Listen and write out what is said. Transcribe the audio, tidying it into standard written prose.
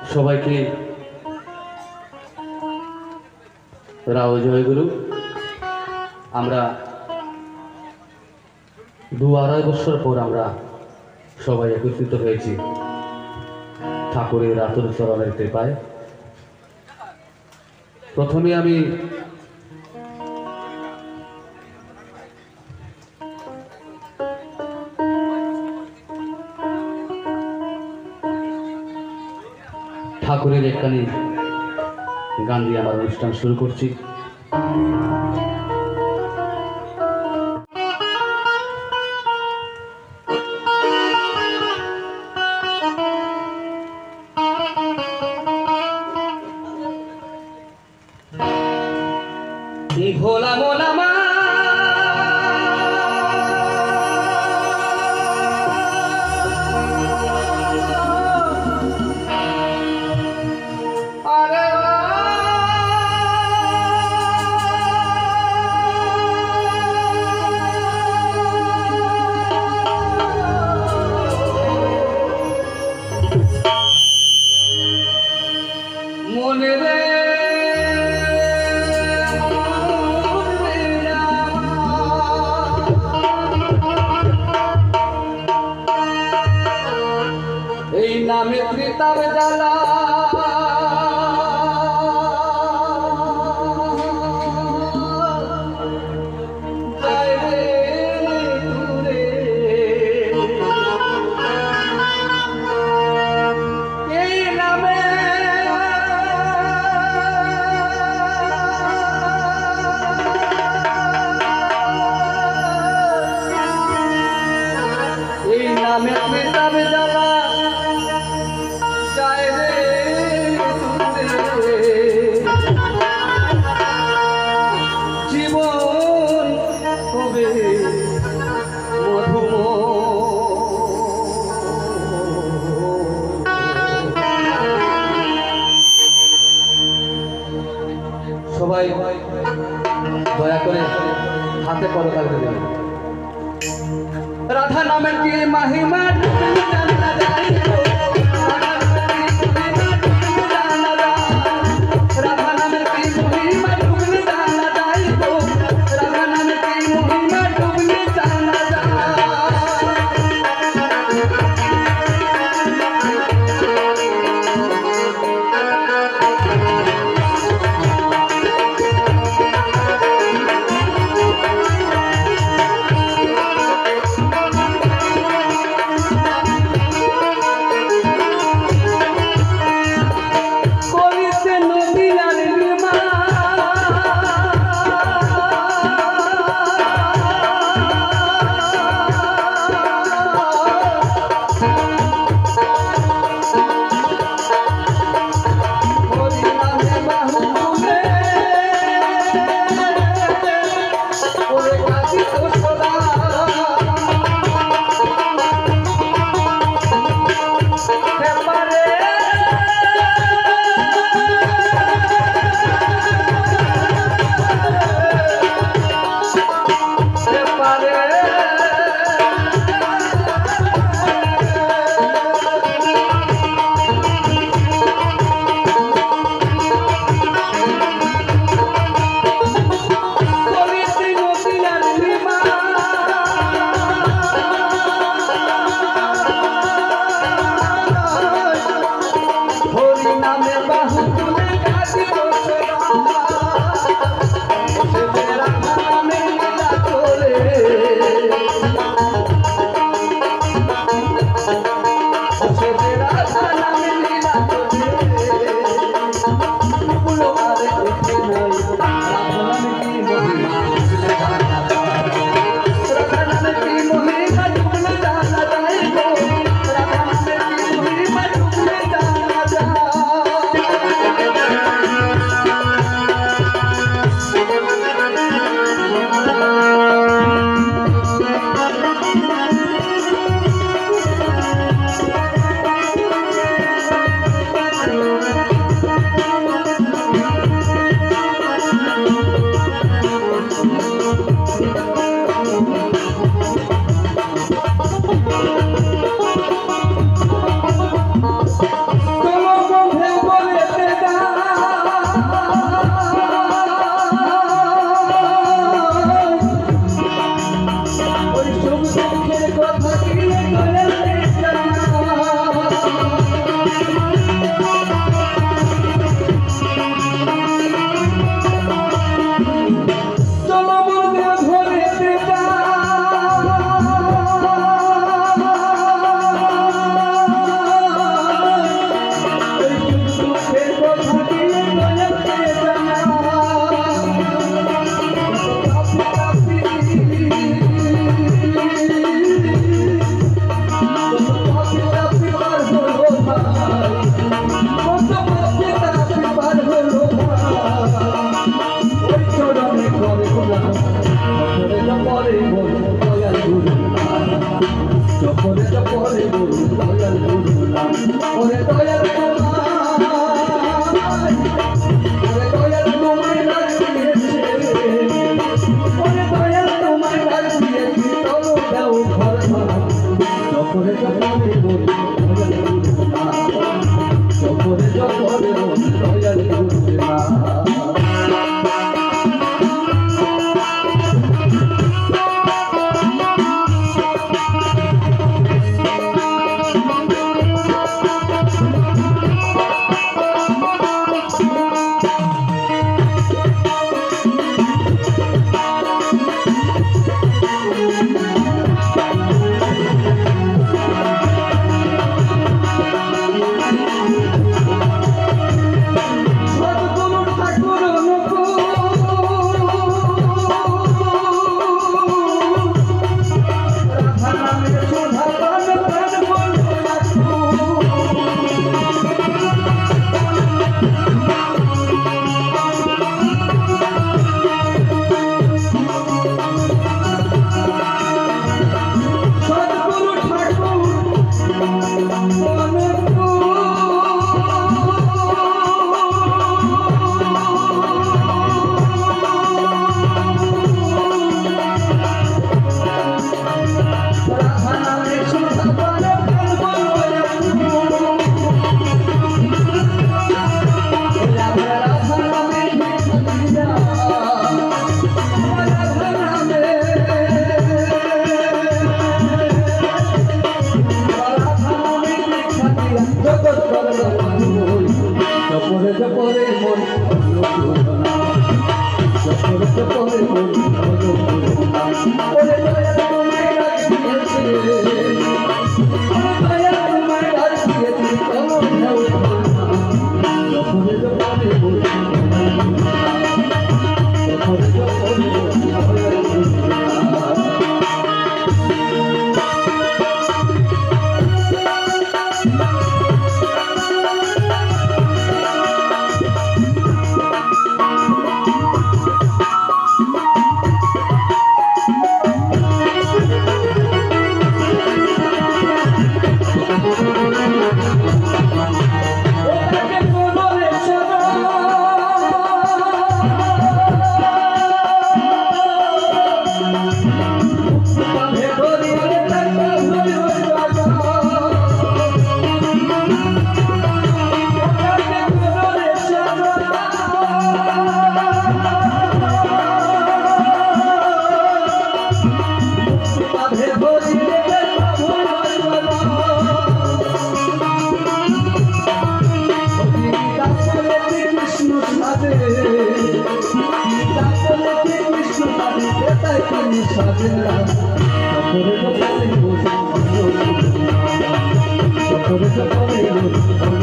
সবাইকে রাও জয়গুরু। আমরা 2-2.5 বছর পর আমরা সবাই একত্রিত হয়েছি ঠাকুরের আতুর চরণের কৃপায়। প্রথমে আমি ঠাকুরের একখানি গান দিয়ে আমার অনুষ্ঠান শুরু করছি। ভোলা মোলা মা মনে রে এই নামে পিতার জ্বালা নামে পিতার জ্বালা যায় রে জীবন হবে মধুম। সবাই দয়া করে হাতে পরকাল দেবেন। রাধা নামের কি মহিমা জানা যায়, রাধা নামের কি মহিমা ডুবলে জানা যায়, রাধা নামের কি মহিমা ডুবলে জানা ওরে দয়াল তোমায় ডাক দিয়েছে ওরে দয়াল তোমায় ডাক দিয়েছি চলো দাও ঘর ভাড়া জপরে জপরে জপরে জপরে দয়াল বুঝবে না জপরে জপরে মন জপরে জপরে মন ওরে দয়াল তোমায় ডাক দিয়েছে দয়াল তোমায় ডাক দিয়েছে চলো দাও জপরে জপরে মন জপরে জপরে Por eso